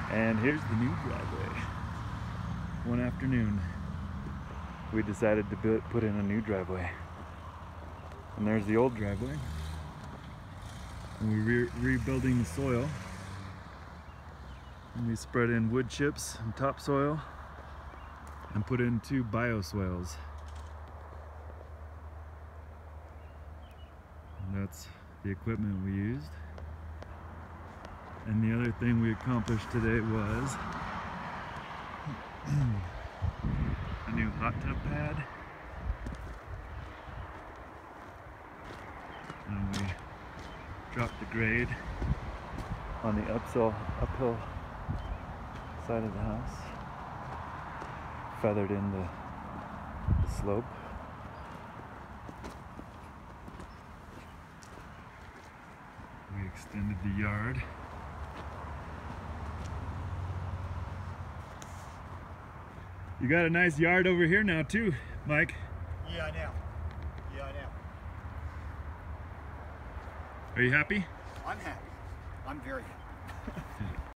And here's the new driveway. One afternoon, we decided to put in a new driveway. And there's the old driveway. And we're rebuilding the soil. And we spread in wood chips and topsoil and put in 2 bioswales. And that's the equipment we used. And the other thing we accomplished today was a new hot tub pad. And we dropped the grade on the uphill side of the house. Feathered in the slope. We extended the yard. You got a nice yard over here now too, Mike. Yeah, I know. Yeah, I know. Are you happy? I'm happy. I'm very happy.